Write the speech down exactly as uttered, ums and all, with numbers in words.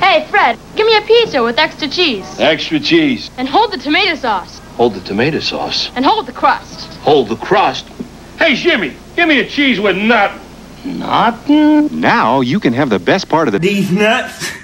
Hey, Fred, give me a pizza with extra cheese. Extra cheese. And hold the tomato sauce. Hold the tomato sauce. And hold the crust. Hold the crust. Hey, Jimmy, give me a cheese with nothing. Nothing? Now you can have the best part of the... These nuts.